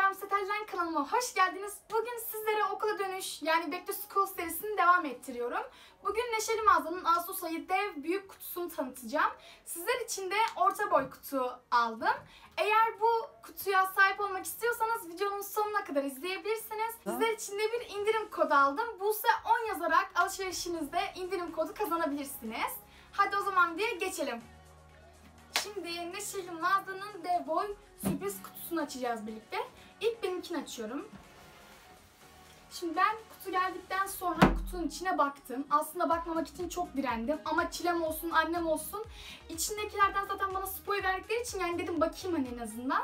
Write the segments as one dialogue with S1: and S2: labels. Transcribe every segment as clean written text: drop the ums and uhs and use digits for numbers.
S1: Selam Setel'den kanalıma hoş geldiniz. Bugün sizlere okula dönüş yani Back to School serisini devam ettiriyorum. Bugün Neşeli Mağaza'nın Ağustos ayı dev büyük kutusunu tanıtacağım. Sizler için de orta boy kutu aldım. Eğer bu kutuya sahip olmak istiyorsanız videonun sonuna kadar izleyebilirsiniz. Sizler için de bir indirim kodu aldım. Buse10 yazarak alışverişinizde indirim kodu kazanabilirsiniz. Hadi o zaman diye geçelim. Şimdi Neşeli Mağaza'nın dev boy sürpriz kutusunu açacağız birlikte. İlk benimkini açıyorum. Şimdi ben kutu geldikten sonra kutunun içine baktım. Aslında bakmamak için çok direndim ama çilem olsun, annem olsun. İçindekilerden zaten bana spoiler verdikleri için yani dedim bakayım hani en azından.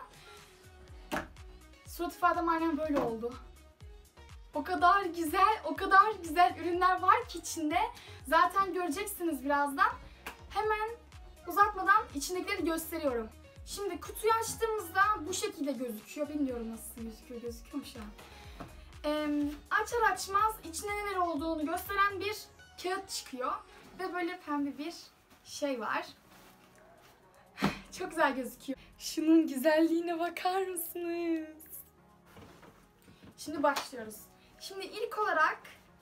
S1: Surat ifadem aynen böyle oldu. O kadar güzel ürünler var ki içinde. Zaten göreceksiniz birazdan. Hemen uzatmadan içindekileri gösteriyorum. Şimdi kutuyu açtığımızda bu şekilde gözüküyor. Bilmiyorum nasıl gözüküyor. Gözüküyor mu şu an? Açar açmaz içinde neler olduğunu gösteren bir kağıt çıkıyor. Ve böyle pembe bir şey var. Çok güzel gözüküyor. Şunun güzelliğine bakar mısınız? Şimdi başlıyoruz. Şimdi ilk olarak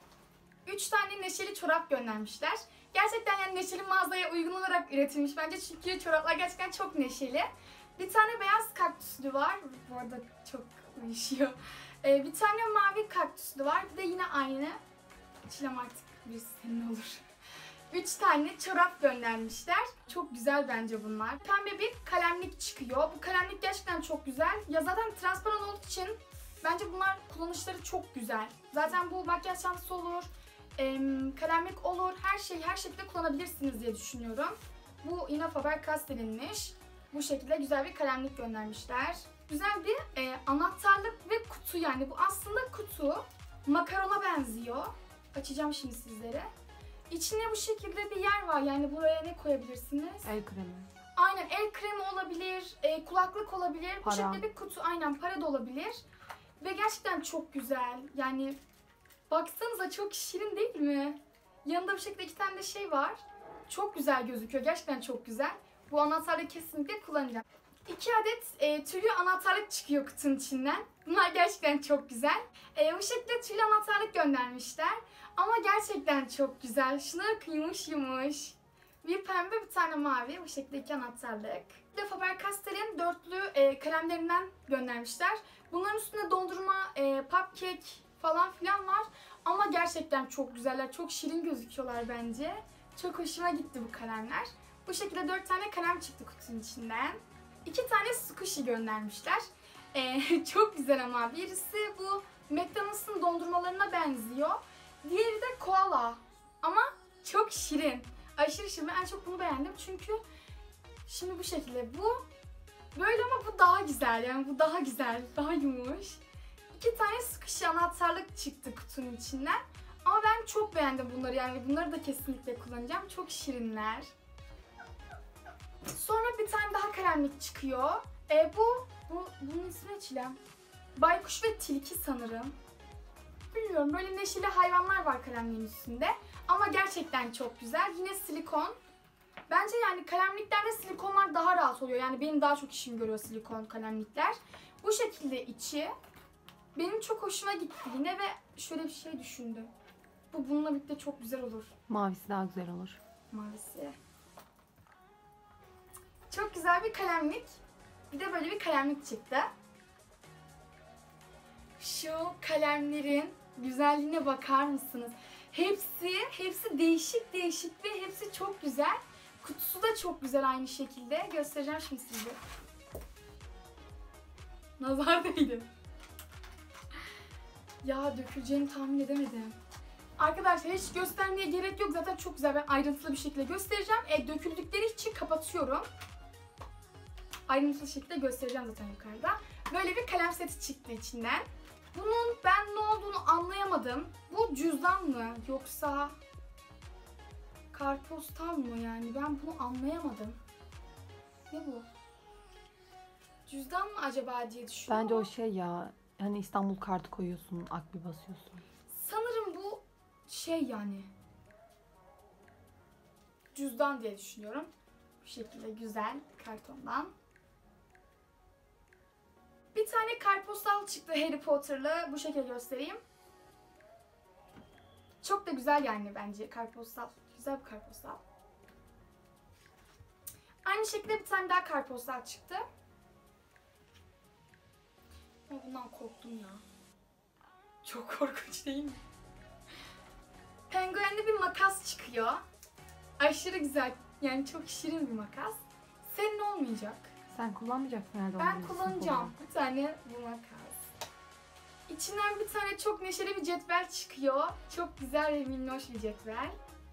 S1: 3 tane neşeli çorap göndermişler. Gerçekten yani Neşeli Mağaza'ya uygun olarak üretilmiş bence çünkü çoraplar gerçekten çok neşeli. Bir tane beyaz kaktüslü var. Bu arada çok uyuşuyor. Bir tane mavi kaktüslü var. Bir de yine aynı. Çilem artık bir senin olur. 3 tane çorap göndermişler. Çok güzel bence bunlar. Pembe bir kalemlik çıkıyor. Bu kalemlik gerçekten çok güzel. Ya zaten transparan olduğu için bence bunlar kullanışları çok güzel. Zaten bu makyaj çantası olur, kalemlik olur, her şekilde kullanabilirsiniz diye düşünüyorum. Bu yine Faber-Castell'inmiş. Bu şekilde güzel bir kalemlik göndermişler. Güzel bir anahtarlık ve kutu yani. Bu aslında kutu. Makarona benziyor. Açacağım şimdi sizlere. İçinde bu şekilde bir yer var. Yani buraya ne koyabilirsiniz?
S2: El kremi.
S1: Aynen el kremi olabilir, kulaklık olabilir.
S2: Para.
S1: Bu şekilde bir kutu. Aynen para da olabilir. Ve gerçekten çok güzel. Yani baksanıza çok şirin değil mi? Yanında bu şekilde 2 tane de şey var. Çok güzel gözüküyor. Gerçekten çok güzel. Bu anahtarlığı kesinlikle kullanacağım. 2 adet tüylü anahtarlık çıkıyor kutunun içinden. Bunlar gerçekten çok güzel. Bu şekilde tüylü anahtarlık göndermişler. Ama gerçekten çok güzel. Şunları yumuş yumuş. Bir pembe bir tane mavi. Bu şekilde 2 anahtarlık. Bir de Faber-Castell'in dörtlü kalemlerinden göndermişler. Bunların üstünde dondurma, cupcake falan filan var. Ama gerçekten çok güzeller. Çok şirin gözüküyorlar bence. Çok hoşuma gitti bu kalemler. Bu şekilde 4 tane kalem çıktı kutunun içinden. 2 tane squishy göndermişler. Çok güzel ama. Birisi bu McDonald's'ın dondurmalarına benziyor. Diğeri de koala. Ama çok şirin. Aşırı şirin. Ben en çok bunu beğendim çünkü şimdi bu şekilde. Bu böyle ama bu daha güzel. Yani bu daha güzel. Daha yumuş. 2 tane squishy anahtarlık çıktı kutunun içinden. Ama ben çok beğendim bunları. Yani bunları da kesinlikle kullanacağım. Çok şirinler. Sonra bir tane daha kalemlik çıkıyor. Bunun ismi ne Çilem? Baykuş ve tilki sanırım. Bilmiyorum, böyle neşeli hayvanlar var kalemliğin üstünde. Ama gerçekten çok güzel. Yine silikon. Bence yani kalemliklerde silikonlar daha rahat oluyor. Yani benim daha çok işimi görüyor silikon kalemlikler. Bu şekilde içi. Benim çok hoşuma gitti yine ve şöyle bir şey düşündüm. Bu bununla birlikte çok güzel olur.
S2: Mavisi daha güzel olur.
S1: Mavisi. Çok güzel bir kalemlik. Bir de böyle bir kalemlik çıktı. Şu kalemlerin güzelliğine bakar mısınız? Hepsi değişik ve hepsi çok güzel. Kutusu da çok güzel aynı şekilde. Göstereceğim şimdi size. Nazar değdi. Ya döküleceğini tahmin edemedim. Arkadaşlar hiç göstermeye gerek yok. Zaten çok güzel. Ben ayrıntılı bir şekilde göstereceğim. Döküldükleri için kapatıyorum. Ayrıntılı şekilde göstereceğim zaten yukarıda. Böyle bir kalem seti çıktı içinden. Bunun ben ne olduğunu anlayamadım. Bu cüzdan mı yoksa kartpostal mı yani? Ben bunu anlayamadım. Ne bu? Cüzdan mı acaba diye düşünüyorum.
S2: Bence o şey ya, hani İstanbul kartı koyuyorsun, akbil basıyorsun.
S1: Sanırım bu şey yani. Cüzdan diye düşünüyorum. Bu şekilde güzel kartondan. Bir tane kartpostal çıktı Harry Potter'lı. Bu şekilde göstereyim. Çok da güzel yani bence kartpostal. Güzel bir kartpostal. Aynı şekilde bir tane daha kartpostal çıktı. Ama bundan korktum ya. Çok korkunç değil mi? Penguenli bir makas çıkıyor. Aşırı güzel. Yani çok şirin bir makas. Senin olmayacak.
S2: Sen kullanmayacaksın herhalde.
S1: Ben
S2: onu,
S1: kullanacağım. Bir tane bu makas. İçinden bir tane çok neşeli bir cetvel çıkıyor. Çok güzel ve minnoş bir cetvel.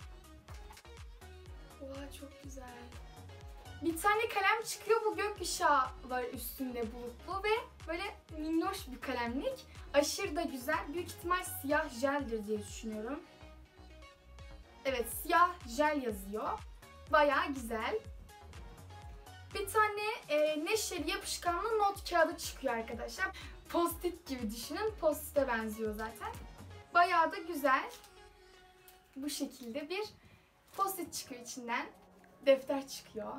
S1: Oha çok güzel. Bir tane kalem çıkıyor. Bu gökkuşağı var üstünde bulutlu ve böyle minnoş bir kalemlik. Aşırı da güzel. Büyük ihtimal siyah jeldir diye düşünüyorum. Evet, siyah jel yazıyor. Bayağı güzel. Bir tane neşeli yapışkanlı not kağıdı çıkıyor arkadaşlar. Post-it gibi düşünün. Post-it'e benziyor zaten. Bayağı da güzel. Bu şekilde bir post-it çıkıyor içinden. Defter çıkıyor.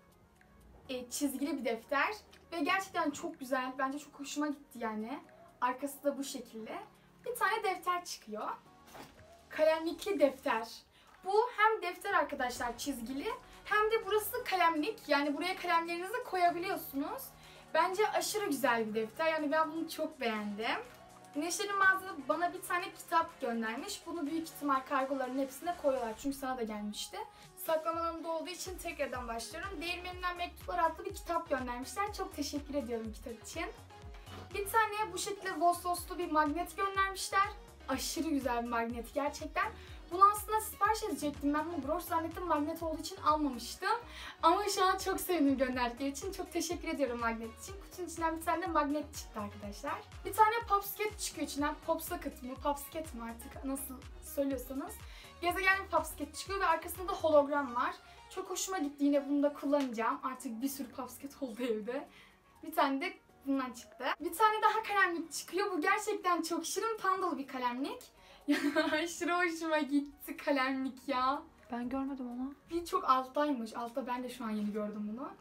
S1: Çizgili bir defter. Ve gerçekten çok güzel. Bence çok hoşuma gitti yani. Arkası da bu şekilde. Bir tane defter çıkıyor. Kalemlikli defter. Bu hem defter arkadaşlar çizgili hem de burası kalemlik. Yani buraya kalemlerinizi koyabiliyorsunuz. Bence aşırı güzel bir defter. Yani ben bunu çok beğendim. Neşeli Mağaza bana bir tane kitap göndermiş. Bunu büyük ihtimal kargoların hepsine koyuyorlar. Çünkü sana da gelmişti. Saklama alanında olduğu için tekrardan başlıyorum. Değirmeninden Mektuplar adlı bir kitap göndermişler. Çok teşekkür ediyorum kitap için. Bir tane bu şekilde Vossos'lu bir magnet göndermişler. Aşırı güzel bir magnet gerçekten. Bunu aslında sipariş edecektim. Ben bunu broş zannettim, magnet olduğu için almamıştım. Ama şu an çok sevindim gönderdikleri için. Çok teşekkür ediyorum magnet için. Kutunun içinden bir tane de magnet çıktı arkadaşlar. Bir tane Popsicle çıkıyor içinden. Popsocket mı, Popsicle mi artık nasıl söylüyorsanız. Gezegen bir Popsicle çıkıyor ve arkasında da hologram var. Çok hoşuma gitti. Yine bunu da kullanacağım. Artık bir sürü Popsicle oldu evde. Bir tane de bundan çıktı. Bir tane daha kalemlik çıkıyor. Bu gerçekten çok şirin pandalı bir kalemlik. Aşırı hoşuma gitti kalemlik ya.
S2: Ben görmedim onu.
S1: Bir çok alttaymış. Altta ben de şu an yeni gördüm bunu.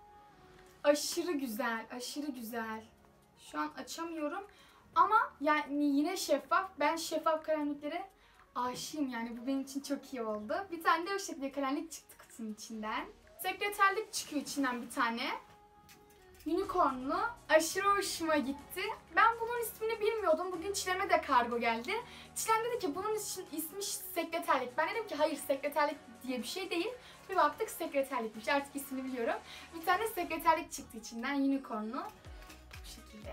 S1: Aşırı güzel, aşırı güzel. Şu an açamıyorum. Ama yani yine şeffaf. Ben şeffaf kalemliklere aşığım yani. Bu benim için çok iyi oldu. Bir tane de o şekilde kalemlik çıktı kutunun içinden. Sekreterlik çıkıyor içinden bir tane. Unicornlu. Aşırı hoşuma gitti. Ben bunun ismini bilmiyordum. Bugün Çilem'e de kargo geldi. Çilem dedi ki bunun ismi sekreterlik. Ben dedim ki hayır sekreterlik diye bir şey değil. Bir baktık sekreterlikmiş. Artık ismini biliyorum. Bir tane sekreterlik çıktı içinden. Unicornlu. Bu şekilde.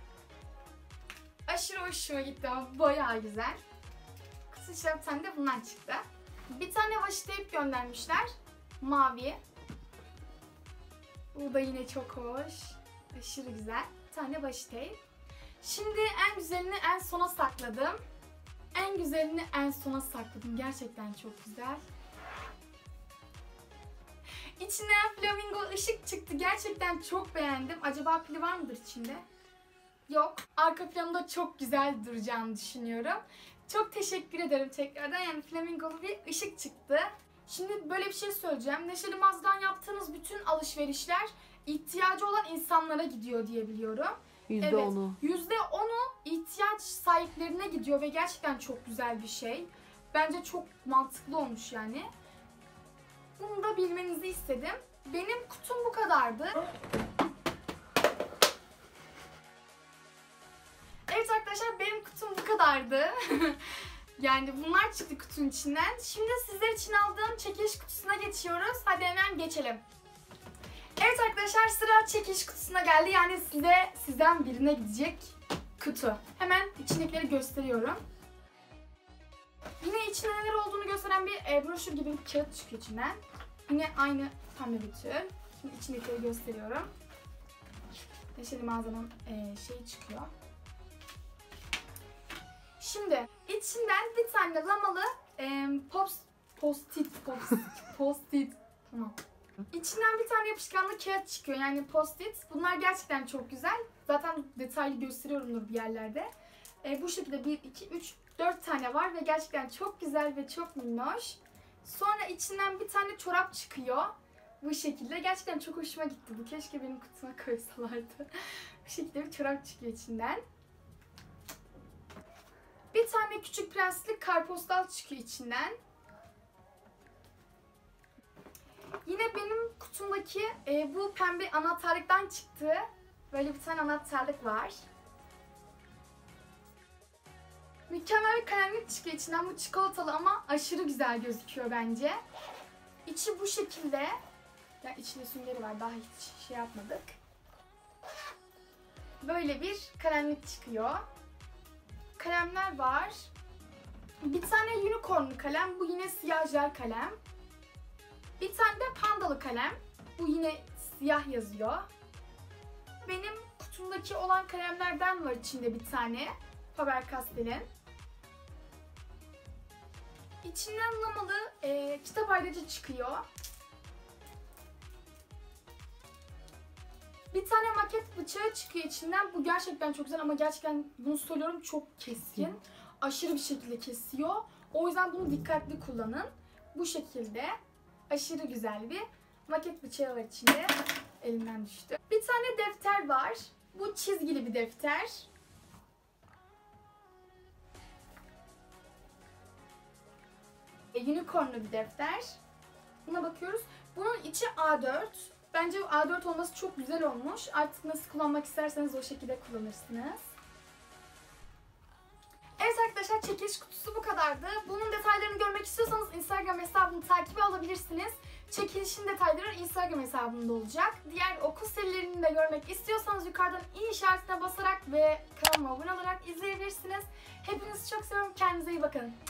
S1: Aşırı hoşuma gitti ama bayağı güzel. Kutu içinden bir tane de bundan çıktı. Bir tane washi tape göndermişler. Mavi. Bu da yine çok hoş. Aşırı güzel. Bir tane washi tape. Şimdi en güzelini en sona sakladım. En güzelini en sona sakladım. Gerçekten çok güzel. İçinden flamingo ışık çıktı. Gerçekten çok beğendim. Acaba pili var mıdır içinde? Yok. Arka planında çok güzel duracağını düşünüyorum. Çok teşekkür ederim tekrardan. Yani flamingolu bir ışık çıktı. Şimdi böyle bir şey söyleyeceğim. Neşeli Mağaza'dan yaptığınız bütün alışverişler ihtiyacı olan insanlara gidiyor diye biliyorum.
S2: %10'u.
S1: Evet, %10'u ihtiyaç sahiplerine gidiyor ve gerçekten çok güzel bir şey. Bence çok mantıklı olmuş yani. Bunu da bilmenizi istedim. Benim kutum bu kadardı. Evet arkadaşlar benim kutum bu kadardı. Yani bunlar çıktı kutunun içinden. Şimdi sizler için aldığım çekiliş kutusuna geçiyoruz. Hadi hemen geçelim. Evet arkadaşlar sıra çekiliş kutusuna geldi. Yani sizden birine gidecek kutu. Hemen içindekileri gösteriyorum. Yine içinde neler olduğunu gösteren bir broşür gibi bir kağıt çıkıyor içinden. Yine aynı pembe bütü. Şimdi içindekileri gösteriyorum. Neşeli Mağaza'nın şeyi çıkıyor. Şimdi içinden bir tane lamalı post-it tamam. İçinden bir tane yapışkanlı kağıt çıkıyor yani post-it. Bunlar gerçekten çok güzel. Zaten detaylı gösteriyorumdur bir yerlerde. Bu şekilde 1, 2, 3, 4 tane var ve gerçekten çok güzel ve çok minnoş. Sonra içinden bir tane çorap çıkıyor. Bu şekilde. Gerçekten çok hoşuma gitti bu. Keşke benim kutuma koysalardı. Bu Bu şekilde bir çorap çıkıyor içinden. Bir tane Küçük Prenslik kartpostal çıkıyor içinden. Yine benim kutumdaki bu pembe anahtarlıktan çıktı. Böyle bir tane anahtarlık var. Mükemmel bir kalemlik çıkıyor içinden. Bu çikolatalı ama aşırı güzel gözüküyor bence. İçi bu şekilde. Ya içinde süngeri var. Daha hiç şey yapmadık. Böyle bir kalemlik çıkıyor. Kalemler var. Bir tane unicornlu kalem. Bu yine siyah jel kalem. Bir tane de pandalı kalem. Bu yine siyah yazıyor. Benim kutumdaki olan kalemlerden var içinde bir tane. Faber-Castell'in. İçinden lamalı kitap ayrıcı çıkıyor. Bir tane maket bıçağı çıkıyor içinden. Bu gerçekten çok güzel ama gerçekten bunu söylüyorum çok keskin. Aşırı bir şekilde kesiyor. O yüzden bunu dikkatli kullanın. Bu şekilde aşırı güzel bir maket bıçağı var içinde. Elimden düştü. Bir tane defter var. Bu çizgili bir defter. Unicornlu bir defter. Buna bakıyoruz. Bunun içi A4. Bence A4 olması çok güzel olmuş. Artık nasıl kullanmak isterseniz o şekilde kullanırsınız. Evet arkadaşlar, çekiliş kutusu bu kadardı. Bunun detaylarını görmek istiyorsanız Instagram hesabımı takibe alabilirsiniz. Çekilişin detayları Instagram hesabımda olacak. Diğer okul serilerini de görmek istiyorsanız yukarıdan i işaretine basarak ve kanalıma abone olarak izleyebilirsiniz. Hepinizi çok seviyorum. Kendinize iyi bakın.